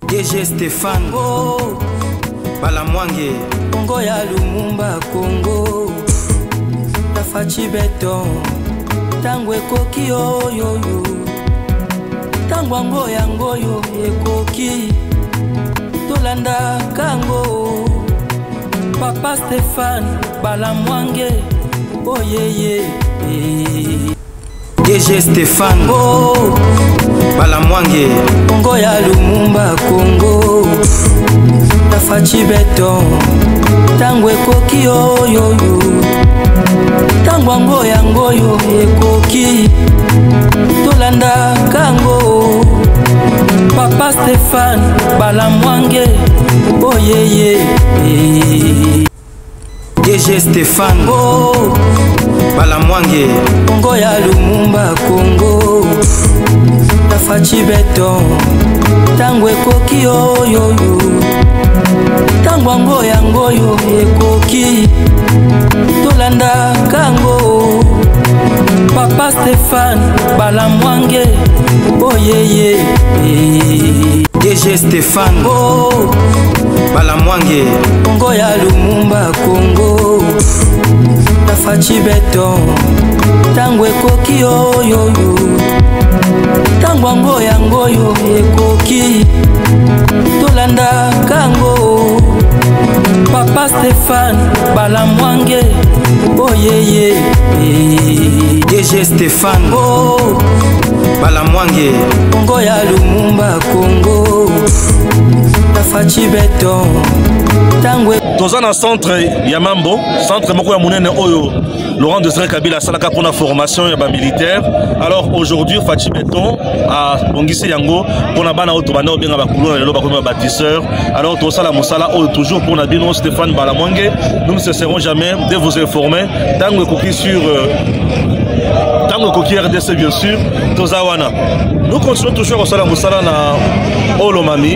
DG Stéphane Balamwange Congo ya Lumumba Congo Tafachi Beton Tango ekoki oyoyo Tango yango yo ekoki Tolanda kango Papa Stéphane Balamwange Oyeye DG Stéphane Balamwange Congo ya Lumumba Congo Tafachi Beton Tango ekoki oyoyo Tango yango yo ekoki Tolanda kango Papa Stéphane Balamwange Oyeye DG Stéphane Balamwange Congo ya Lumumba Congo Tafachi Beton Tango ekoki oyoyo Tango yango yo ekoki Tolanda kango Papa Stéphane Balamwange Oyeye DG Stéphane Balamwange Congo ya Lumumba Congo Tafachi Beton Tango ekoki oyoyo Tango yango yo ekoki Tolanda kango Papa Stéphane Balamwange Oyeye DG Stéphane Balamwange Congo ya Lumumba Congo Tafachi Beton Tango Toza na centre ya Mambo, centre moko ya munene oyo Laurent Désiré Kabila salaka pour la formation ya ba militaire. Alors aujourd'hui Fachi Beton a bongisi yango pour na bana oto bana obenga ba kulona lelo ba comme bâtisseur. Alors to sala mosala oyo toujours pour na bino Stéphane Balamwange. Nous ne cesserons jamais de vous informer tango koki sur tango koki RDC bien sûr tozawana. Nous continuons toujours au sala mosala na Olomami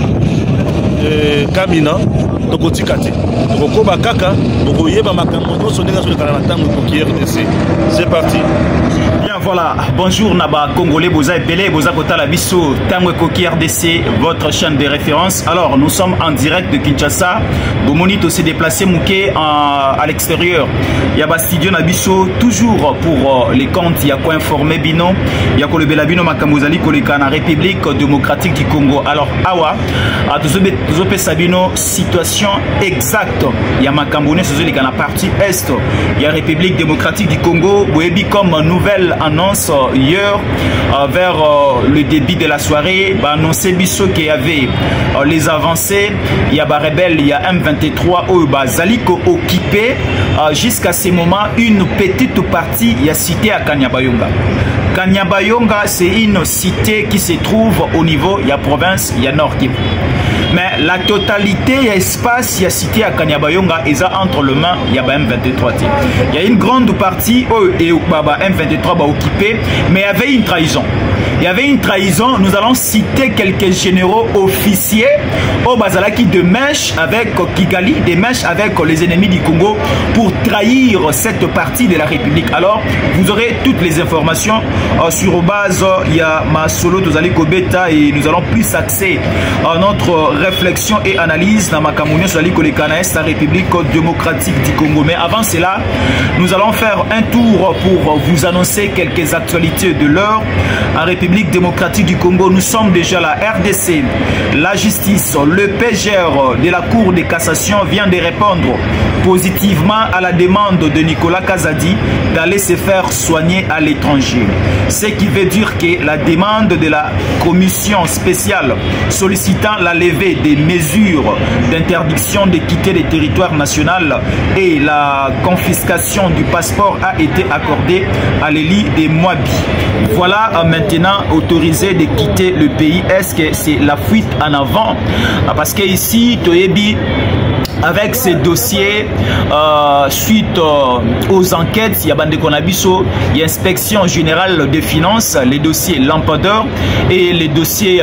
Kamina Tokotikati Tokoba Kaka Tokoyeba Makambo Sonega sur le canal Tango Koki RDC. C'est parti. Bien voilà, bonjour Naba Congolais, Boza Belé, Boza Kota Labisso, Tango Koki RDC, votre chaîne de référence. Alors nous sommes en direct de Kinshasa. Bomonit aussi déplacé Mouké à l'extérieur. Yaba studio Nabisso, toujours pour les comptes, il y a quoi informer Bino, il y a quoi le Belabino Makamozali Kolekana, République démocratique du Congo. Alors Awa, à Tozope Sabino, situation exacte. Il y a Makamboune, c'est la partie Est. Il y a République démocratique du Congo. Boebi comme nouvelle annonce hier vers le début de la soirée, annoncé Bisso qu'il y avait les avancées. Il y a rebelle, il y a M23 au Zaliko occupé jusqu'à ce moment une petite partie. Il y a cité à Kanyabayonga. Kanyabayonga, c'est une cité qui se trouve au niveau, il y a province, il y a Nord Kivu. Mais la totalité, il y a espace, il y a cité à Kanyabayonga, et ça entre le mains, il y a M23. Il y a une grande partie où M23 va occuper, mais il y avait une trahison. Il y avait une trahison, nous allons citer quelques généraux officiers au Bazalaki de mèche avec Kigali, des mèches avec les ennemis du Congo pour trahir cette partie de la République. Alors, vous aurez toutes les informations sur base, il y a ma solo Tozali Kobeta et nous allons plus axer notre réflexion et analyse dans ma Cameroun sur la République démocratique du Congo. Mais avant cela, nous allons faire un tour pour vous annoncer quelques actualités de l'heure. En République démocratique du Congo, nous sommes déjà la RDC, la justice, le PGR de la Cour de cassation vient de répondre positivement à la demande de Nicolas Kazadi d'aller se faire soigner à l'étranger. Ce qui veut dire que la demande de la commission spéciale sollicitant la levée des mesures d'interdiction de quitter le territoire national et la confiscation du passeport a été accordée à l'élite des Mwabi. Voilà maintenant autorisé de quitter le pays. Est-ce que c'est la fuite en avant? Parce que ici, Toyebi, avec ces dossiers, suite aux enquêtes, il y a Bande Konabiso, il y a inspection générale des finances, les dossiers Lampadeur et les dossiers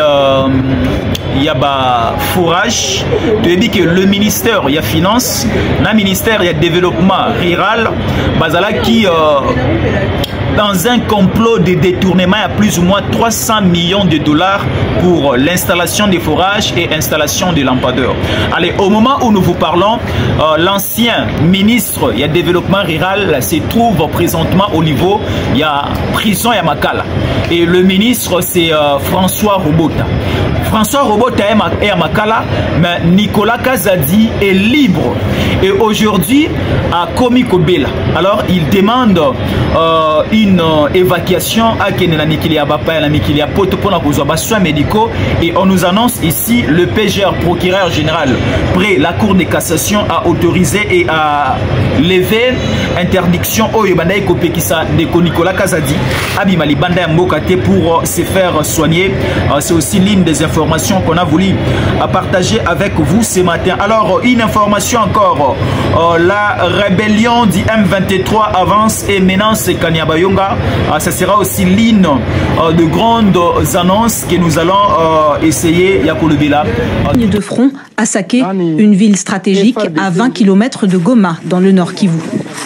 il y a fourrage. Tu dis que le ministère, il y a finance, le ministère, il y a développement rural, Bazala qui dans un complot de détournement à plus ou moins 300 millions de dollars pour l'installation des forages et installation des lampadaires. Allez, au moment où nous vous parlons, l'ancien ministre du développement rural se trouve présentement au niveau, il y a prison à Makala. Et le ministre, c'est François Robota. François Robota est à Makala, mais Nicolas Kazadi est libre. Et aujourd'hui, à Komikobela. Alors, il demande une évacuation à Kenena Nikilia Bapa et la Nikilia Poto pour nos soins médicaux. Et on nous annonce ici, le PGR, procureur général, près la Cour de cassation, a autorisé et a levé interdiction au Yobanda Kopekisa de Nicolas Kazadi, Abimali Banda Mbokate pour se faire soigner. C'est aussi l'une des informations qu'on a voulu partager avec vous ce matin. Alors, une information encore, la rébellion du M23 avance et menace Kanyabayonga. Ça sera aussi l'une de grandes annonces que nous allons essayer Yakolobela. Ligne de front à Saké, une ville stratégique à 20 km de Goma, dans le nord Kivu.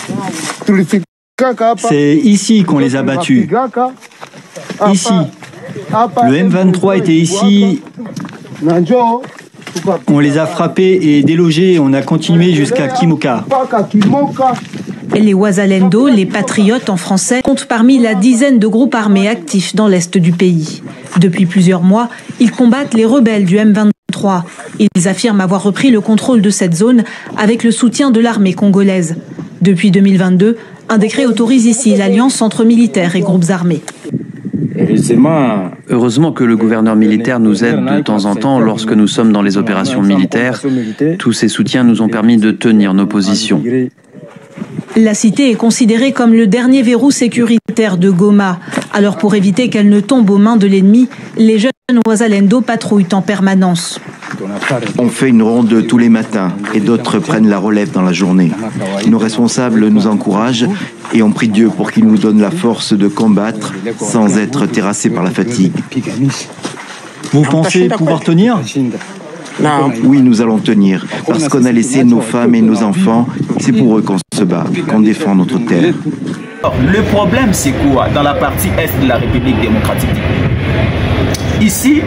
C'est ici qu'on les a battus. Ici. Le M23 était ici. On les a frappés et délogés. On a continué jusqu'à Kimoka. Les Wazalendo, les patriotes en français, comptent parmi la dizaine de groupes armés actifs dans l'est du pays. Depuis plusieurs mois, ils combattent les rebelles du M23. Ils affirment avoir repris le contrôle de cette zone avec le soutien de l'armée congolaise. Depuis 2022, un décret autorise ici l'alliance entre militaires et groupes armés. Heureusement que le gouverneur militaire nous aide de temps en temps lorsque nous sommes dans les opérations militaires. Tous ces soutiens nous ont permis de tenir nos positions. La cité est considérée comme le dernier verrou sécuritaire de Goma. Alors pour éviter qu'elle ne tombe aux mains de l'ennemi, les jeunes Wazalendo patrouillent en permanence. On fait une ronde tous les matins et d'autres prennent la relève dans la journée. Nos responsables nous encouragent et on prie Dieu pour qu'il nous donne la force de combattre sans être terrassés par la fatigue. Vous pensez pouvoir tenir ? Oui, nous allons tenir, parce qu'on a laissé nos femmes et nos enfants. C'est pour eux qu'on se bat, qu'on défend notre terre. Le problème, c'est quoi dans la partie est de la République démocratique du Congo? Ici,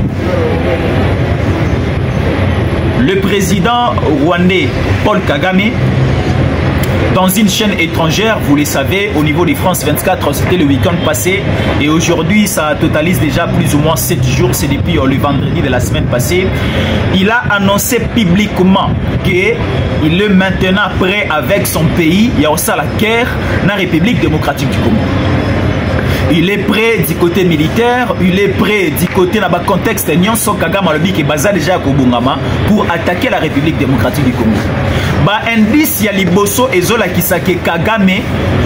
le président rwandais Paul Kagame, dans une chaîne étrangère, vous le savez, au niveau de France 24, c'était le week-end passé. Et aujourd'hui, ça totalise déjà plus ou moins 7 jours. C'est depuis le vendredi de la semaine passée. Il a annoncé publiquement qu'il est maintenant prêt avec son pays. Il y a aussi la guerre dans la République démocratique du Congo. Il est prêt du côté militaire, il est prêt du côté dans le contexte Nyonso Kagame Alobi qui est basé déjà à Kobungama pour attaquer la République démocratique du Congo. Ba indice ya liboso ezola kisake Kagame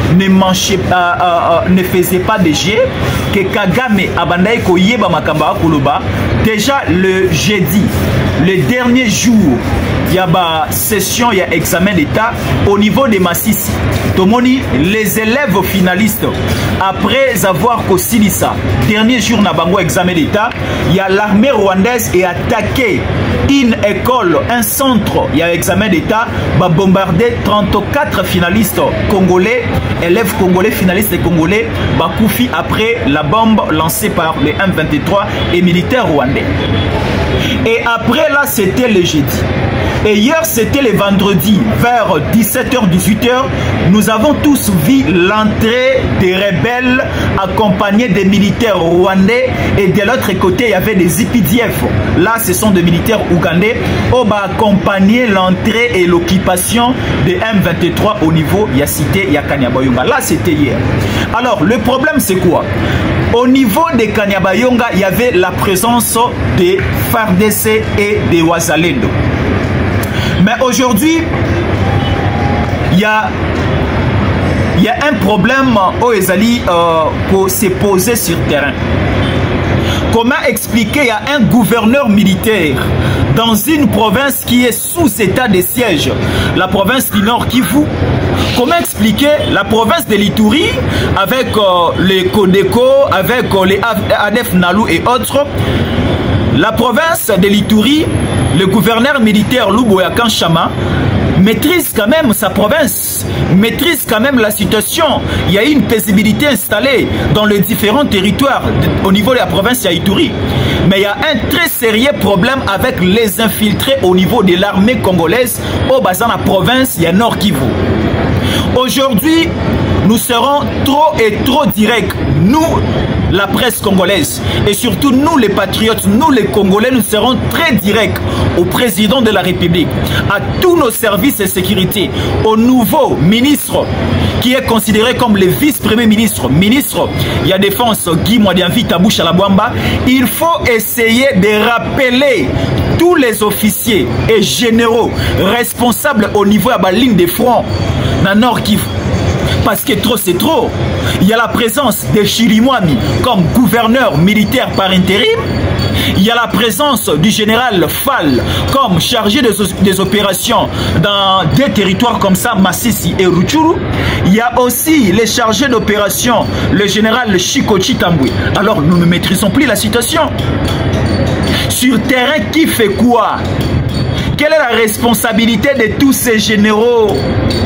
ne faisait pas de jet, que Kagame abandai koyeba makamba koloba. Déjà le jeudi, le dernier jour, il y a une session, il y a examen d'état au niveau de Massissi. Tomoni, les élèves finalistes, après avoir consigné ça, dernier jour na bango examen d'état, il y a l'armée rwandaise et attaqué une école, un centre, il y a examen d'état, va bombarder 34 finalistes congolais, élèves congolais, finalistes congolais, va koufi après la bombe lancée par les M23 et militaires rwandais. Et après là, c'était le jeudi. Et hier, c'était le vendredi, vers 17h, 18h, nous avons tous vu l'entrée des rebelles accompagnés des militaires rwandais et de l'autre côté, il y avait des IPDF. Là, ce sont des militaires ougandais qui ont accompagné l'entrée et l'occupation des M23 au niveau de la cité de Kanyabayonga. Là, c'était hier. Alors, le problème, c'est quoi? Au niveau de Kanyabayonga, il y avait la présence des FARDC et des Wazalendo. Mais aujourd'hui, il y a un problème au Ezali pour se poser sur le terrain. Comment expliquer qu'il y a un gouverneur militaire dans une province qui est sous état de siège, la province du Nord Kivu? Comment expliquer la province de l'Ituri avec les Kodeko, avec les ADF Nalu et autres? La province de l'Ituri, le gouverneur militaire Luboya Kanchama maîtrise quand même sa province, maîtrise quand même la situation. Il y a une paisibilité installée dans les différents territoires au niveau de la province de Ituri. Mais il y a un très sérieux problème avec les infiltrés au niveau de l'armée congolaise au bassin de la province, il y a Nord Kivu. Aujourd'hui, nous serons trop et trop directs. Nous, la presse congolaise, et surtout nous les patriotes, nous les Congolais, nous serons très directs au président de la République, à tous nos services de sécurité, au nouveau ministre qui est considéré comme le vice-premier ministre, ministre il y a défense Guy Mwadiamvi Taboucha Labwamba. Il faut essayer de rappeler tous les officiers et généraux responsables au niveau de la ligne de front dans Nord Kivu. Parce que trop c'est trop. Il y a la présence de Chirimwami comme gouverneur militaire par intérim. Il y a la présence du général Fall comme chargé des opérations dans des territoires comme ça, Massissi et Rutshuru. Il y a aussi les chargés d'opération, le général Chikochi Tambwe. Alors nous ne maîtrisons plus la situation. Sur terrain, qui fait quoi? Quelle est la responsabilité de tous ces généraux?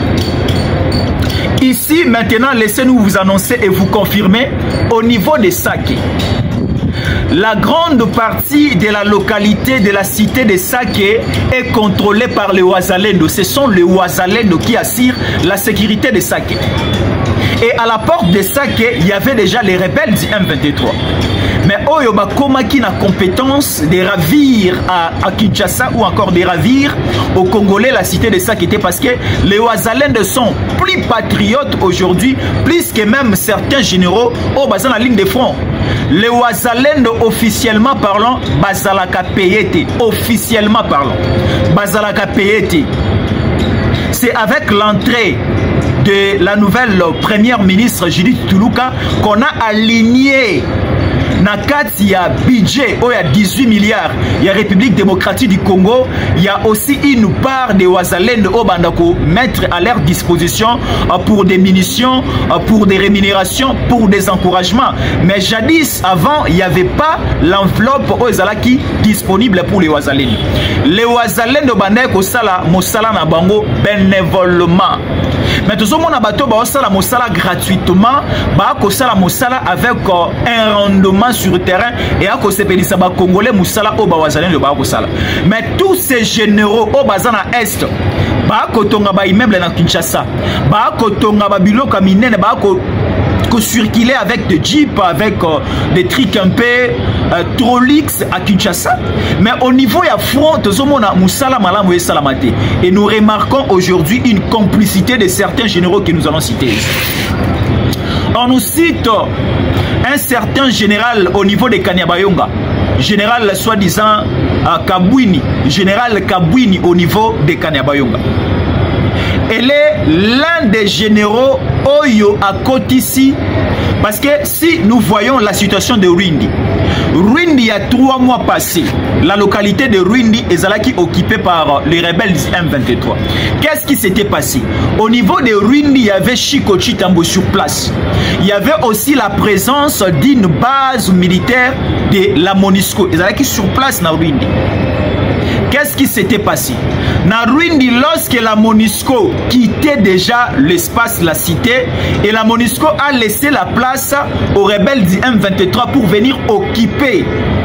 Ici, maintenant, laissez-nous vous annoncer et vous confirmer au niveau de Sake. La grande partie de la localité de la cité de Sake est contrôlée par les Wazalendo. Ce sont les Wazalendo qui assurent la sécurité de Sake. Et à la porte de Sake, il y avait déjà les rebelles du M23. Mais Oyoba Komaki n'a compétence de ravir à Kinshasa ou encore de ravir aux Congolais la cité de Sake, parce que les Wazalendo sont plus patriotes aujourd'hui, plus que même certains généraux au bassin de la ligne de front. Les Wazalendo, officiellement parlant, Bazalaka Payete, officiellement parlant, Bazalaka Payete. C'est avec l'entrée de la nouvelle première ministre Judith Tuluka qu'on a aligné Nakati, il y a budget, il y a 18 milliards, il y a République démocratique du Congo, il y a aussi une part des Wazalendo au Bandako mettre à leur disposition pour des munitions, pour des rémunérations, pour des encouragements. Mais jadis, avant, il n'y avait pas l'enveloppe aux Zalaki disponible pour les Wazalendo. Les Wazalendo Bandako Sala, Mosala na Bango bénévolement. Mais tout le monde a battu la Mosala gratuitement, Sala Mosala avec un rendement sur le terrain et à cause de Congolais Moussala au Bawazalendo de Bakosala. Mais tous ces généraux au Bazana Est, Bakotonga ba immeuble na Kinshasa, Bakotonga ba biloka minene, Bako circuler avec des jeeps, avec des trucs un peu trolix à Kinshasa. Mais au niveau de front, et nous remarquons aujourd'hui une complicité de certains généraux que nous allons citer. On nous cite un certain général au niveau de Kanyabayonga, général soi-disant Kabwini, général Kabwini au niveau de Kanyabayonga. Elle est l'un des généraux Oyo à Kotisi, parce que si nous voyons la situation de Rwindi, Rwindi il y a 3 mois passés, la localité de Rwindi est occupée par les rebelles du M23. Qu'est-ce qui s'était passé? Au niveau de Rwindi, il y avait Chikochi Tambo sur place. Il y avait aussi la présence d'une base militaire de la MONUSCO. Ils sur place dans Rwindi. Qu'est-ce qui s'était passé? Na Rwindi, lorsque la MONUSCO quittait déjà l'espace, la cité, et la MONUSCO a laissé la place aux rebelles du M23 pour venir occuper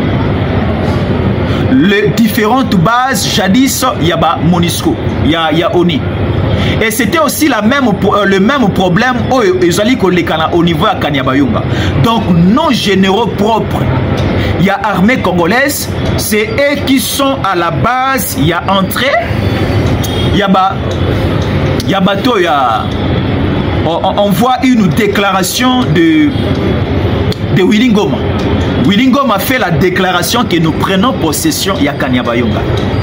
les différentes bases. Jadis, il y a MONUSCO, il y a ONI. Et c'était aussi le même problème au niveau de Kanyabayonga. Donc, nos généraux propres, il y a armée congolaise, c'est eux qui sont à la base, il y a entrée, il y a bateau, on voit une déclaration de Willy Ngoma. Willy Ngoma a fait la déclaration que nous prenons possession, il y a Kanyabayonga.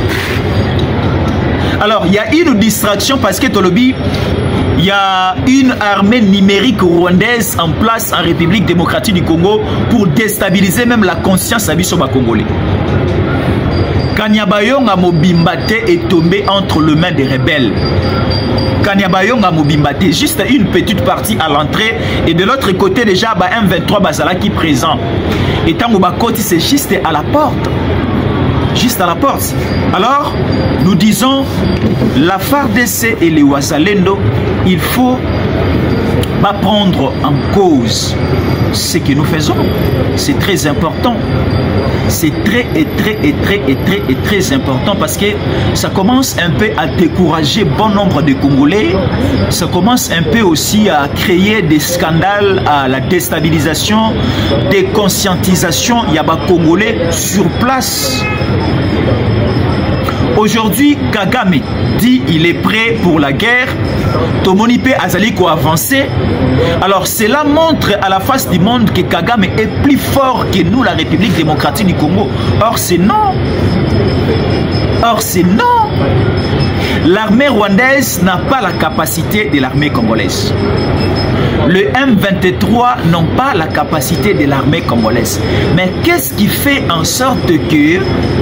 Alors, il y a une distraction parce que Tolobi, il y a une armée numérique rwandaise en place en République démocratique du Congo pour déstabiliser même la conscience à Bisoba congolais. Kanyabayonga Mobimbate est tombé entre les mains des rebelles. Kanyabayonga Mobimbate, juste une petite partie à l'entrée et de l'autre côté déjà, M23 Bazala qui est présent. Et Tangobakoti, c'est juste à la porte. juste à la porte. Alors, nous disons, la FARDC et les Wazalendo, il faut pas prendre en cause ce que nous faisons. C'est très important. C'est très important parce que ça commence un peu à décourager bon nombre de Congolais. Ça commence un peu aussi à créer des scandales, à la déstabilisation, des conscientisations. Il y a des Congolais sur place. Aujourd'hui, Kagame dit il est prêt pour la guerre. Tomonipe Azaliko a avancé. Alors cela montre à la face du monde que Kagame est plus fort que nous, la République démocratique du Congo. Or c'est non. Or c'est non. L'armée rwandaise n'a pas la capacité de l'armée congolaise. Le M23 n'ont pas la capacité de l'armée congolaise. Mais qu'est-ce qui fait en sorte que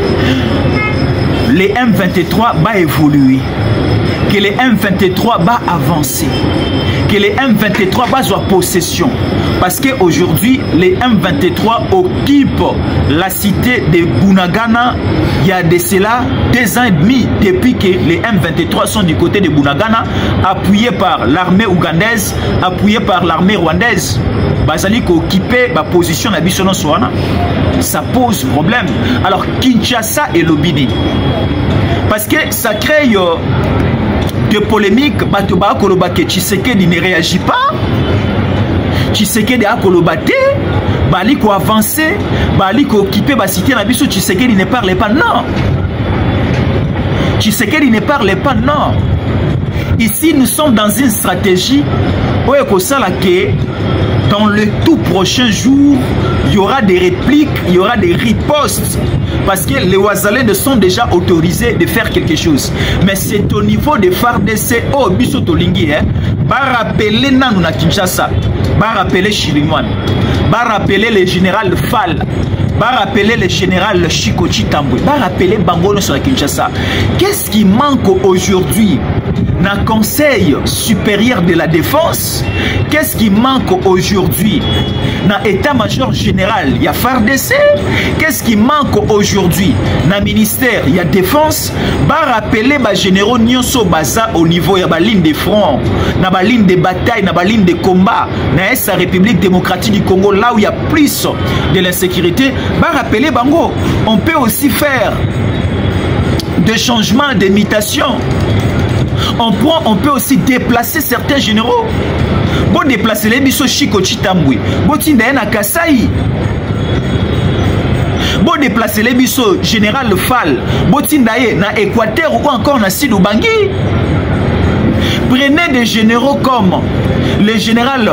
les M23 va évoluer, que les M23 va avancer, que les M23 va avoir possession? Parce qu'aujourd'hui, les M23 occupent la cité de Bunagana. Il y a de cela 2 ans et demi depuis que les M23 sont du côté de Bunagana, appuyés par l'armée ougandaise, appuyés par l'armée rwandaise. Bazali qui occupait la position de Bissono Soana. Ça pose problème. Alors Kinshasa et Lobini, parce que ça crée de polémiques. Batoba Kolobake Tshisekedi ne réagit pas. Tshisekedi a Kolobate. Bali ko avancer, Bali ko occupé ba cité na biso. Tshisekedi ne parle pas, non. Tshisekedi ne parle pas, non. Ici nous sommes dans une stratégie où dans le tout prochain jour, il y aura des répliques, il y aura des ripostes. Parce que les Wazalendo sont déjà autorisés de faire quelque chose. Mais c'est au niveau des FARDC, oh, Biso Tolingi, va rappeler Nanou na Kinshasa, va rappeler Chirimouane, va rappeler le général Fall, va rappeler le général Chikochi Tambwe, va rappeler Bangono sur la Kinshasa. Qu'est-ce qui manque aujourd'hui dans le Conseil supérieur de la défense? Qu'est-ce qui manque aujourd'hui dans l'état-major général? Il y a FARDC. Qu'est-ce qui manque aujourd'hui dans le ministère? Il y a défense. Va rappeler les généraux Nyonso Baza au niveau de la ligne de front, dans la ligne de bataille, dans la ligne de combat, dans la République démocratique du Congo, là où il y a plus de l'insécurité. Va rappeler Bango. On peut aussi faire des changements d'imitation. On peut aussi déplacer certains généraux. Bon, déplacer les biso Chikochi Tambwe. Bon, tindaye na Kasai. Bon, déplacer les biso général Fall. Bon, tindaye na Équateur ou encore na Sud Ubangi. Prenez des généraux comme le général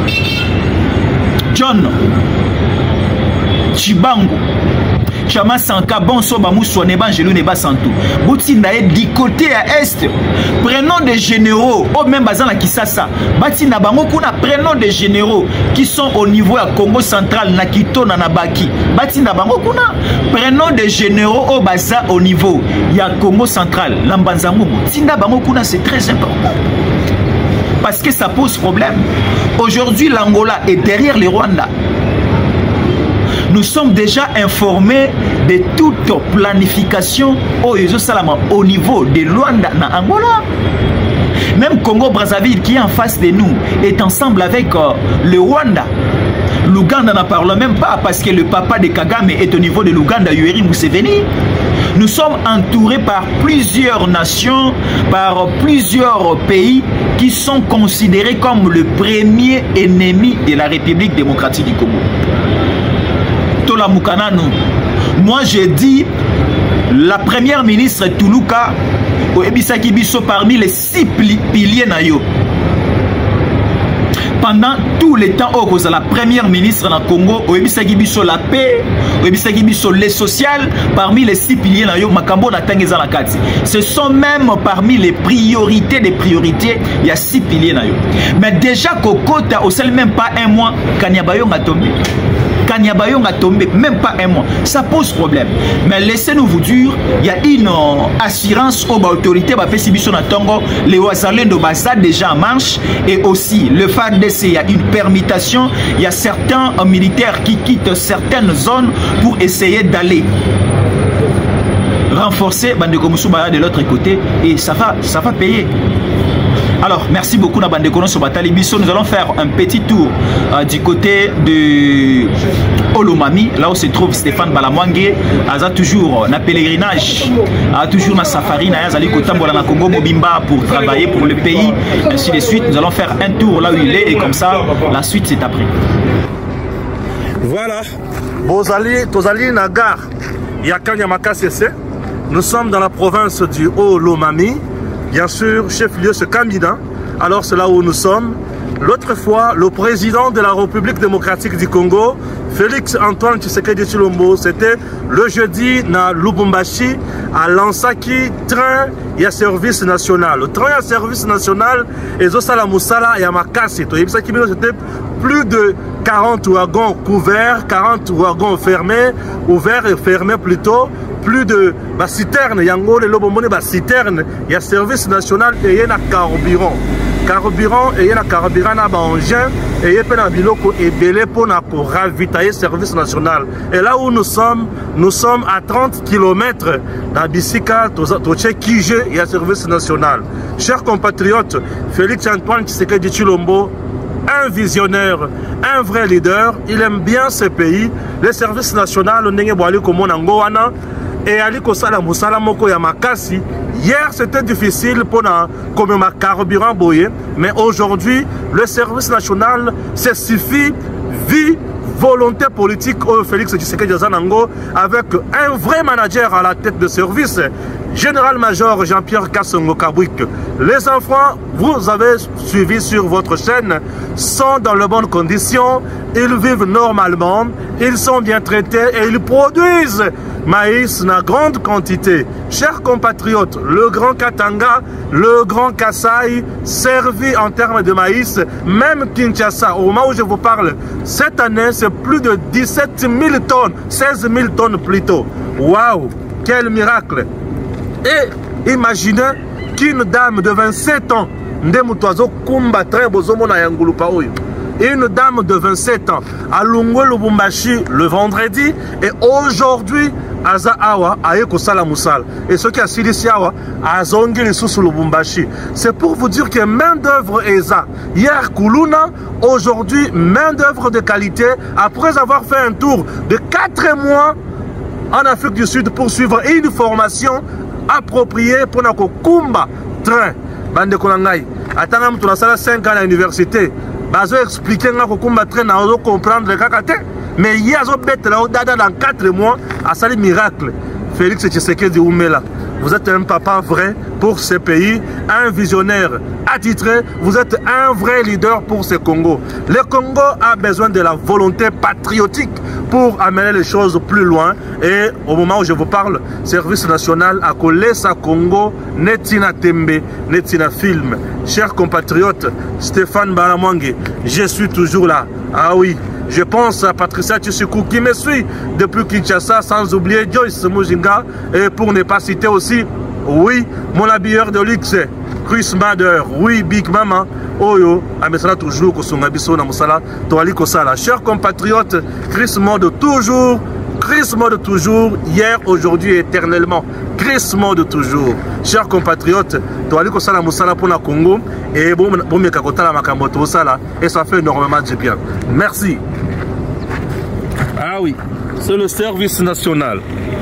John Chibangu, Chama Sanka, Bonso Bamousso, Neba Angelou, Neba Santou. Boutindaye du côté à est. Prenons des généraux, au même bazan à Kisasa. Batina Bango Kuna, prenons des généraux qui sont au niveau à Congo central, Nakito, Nanabaki. Batina Bango Kuna, prenons des généraux au bazan au niveau, il y a Congo central, Lambanzamou. Tinda Bango Kuna, c'est très important. Parce que ça pose problème. Aujourd'hui, l'Angola est derrière le Rwanda. Nous sommes déjà informés de toute planification au niveau de Luanda en Angola. Même Congo-Brazzaville qui est en face de nous est ensemble avec le Rwanda. L'Ouganda n'en parle même pas parce que le papa de Kagame est au niveau de l'Ouganda, Yoweri Museveni. Nous sommes entourés par plusieurs nations, par plusieurs pays qui sont considérés comme le premier ennemi de la République démocratique du Congo. Tola Mukananu. Moi j'ai dit la première ministre Toulouka au Ebisaki Biso parmi les 6 piliers nayo. Pendant tout le temps où la première ministre dans le Congo au Ebisaki Biso la paix, au Ebisaki Biso les social parmi les 6 piliers nayo makambo na tangeza la kati. Ce sont même parmi les priorités des priorités, il y a 6 piliers nayo. Mais déjà Kokota au seul même pas un mois Kanyabayo a tombé. Kanyabayo a tombé, même pas un mois. Ça pose problème. Mais laissez-nous vous dire, il y a une assurance aux autorités, les Wazalendo Baza déjà en marche. Et aussi, le FARDC, il y a une permutation. Il y a certains militaires qui quittent certaines zones pour essayer d'aller renforcer Bandeko Moussouba de l'autre côté et ça va payer. Alors, merci beaucoup na Bandeko sur Batali Bisso. Nous allons faire un petit tour du côté de Olomami, là où se trouve Stéphane Balamwange. Aza toujours na pèlerinage, toujours na safari, na Yazali Kotambola na Congo Mobimba pour travailler pour le pays, ainsi de suite. Nous allons faire un tour là où il est et comme ça, la suite c'est après. Voilà, Tozali Nagar, Yakanya Makasese. Nous sommes dans la province du Haut-Lomami. Bien sûr, chef-lieu ce Kamina. Alors c'est là où nous sommes. L'autre fois, le président de la République démocratique du Congo, Félix Antoine Tshisekedi Tshilombo, c'était le jeudi na Lubumbashi à Lansaki, train et service national. Le train et service national et Zosala Moussala et Amakasi. C'était plus de 40 wagons couverts, 40 wagons fermés, ouverts et fermés plutôt. Plus de citernes, yango le lobomone citernes, il y a service national et il y a carburant. Carburant et il y a carburant na engin et il y a biloko et belé pour ravitailler service national. Et là où nous sommes à 30 km dans Bissika, Toche Kije, il y a service national. Chers compatriotes, Félix Antoine Tshisekedi Tshilombo, un visionnaire, un vrai leader, il aime bien ce pays. Le service national, on est comme on et Ali Kosala Moussala Moko Yamakasi. Hier c'était difficile pour comme ma carburant boyer, mais aujourd'hui le service national c'est suffit, vie, volonté politique au Félix Tshisekedi Zanango avec un vrai manager à la tête de service, général-major Jean-Pierre Kassongo Kabouik. Les enfants, vous avez suivi sur votre chaîne, sont dans de bonnes conditions, ils vivent normalement, ils sont bien traités et ils produisent maïs en grande quantité. Chers compatriotes, le grand Katanga, le grand Kasaï, servi en termes de maïs, même Kinshasa, au moment où je vous parle, cette année, c'est plus de 17 000 tonnes, 16 000 tonnes plutôt. Waouh, quel miracle! Et imaginez qu'une dame de 27 ans, une dame de 27 ans à Lungwe Lubumbashi le vendredi et aujourd'hui Aza Awa Aeko Salamoussal. Et ce qui a silencié Awa à Zongi sous Lubumbashi. C'est pour vous dire que main d'œuvre est ça. Hier Kuluna, aujourd'hui main d'œuvre de qualité après avoir fait un tour de 4 mois en Afrique du Sud pour suivre une formation appropriée pour notre Kumba train. Bande Konangai. Attendons tout la 5 ans à l'université. Bazo expliquer que Kumba train n'a pas comprendre le kakate. Mais il y a dans 4 mois à sali miracle. Félix Tshisekedi Oumela. Vous êtes un papa vrai pour ce pays, un visionnaire attitré, vous êtes un vrai leader pour ce Congo. Le Congo a besoin de la volonté patriotique pour amener les choses plus loin. Et au moment où je vous parle, service national a collé sa Congo, Netina Tembe, Netina Film. Chers compatriotes, Stéphane Balamwange, je suis toujours là. Ah oui. Je pense à Patricia Tchisuku qui me suit depuis Kinshasa, sans oublier Joyce Mujinga. Et pour ne pas citer aussi, oui, mon habilleur de luxe, Chris Mader, oui, Big Mama, Oyo, Amesala toujours, Kosungabiso, Namusala, Toali Kosala. Chers compatriotes, Chris mode toujours, hier, aujourd'hui, éternellement. Chris mode toujours. Chers compatriotes, Toali Kosala Musala pour la Congo, et bon, Mekakotala Makamoto Sala, et ça fait énormément de bien. Merci. Ah oui, c'est le service national.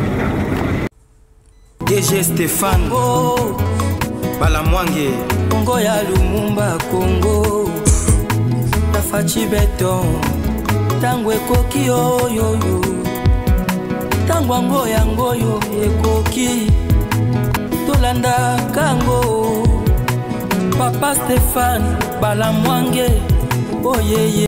DG Stéphane Balamwange, Congo ya Lumumba, Congo Tafachi Beton, Tangwe Koki yo Tangwango yangoyo Ekoki Tolanda Kango Papa Stéphane Balamwange, oh yeah.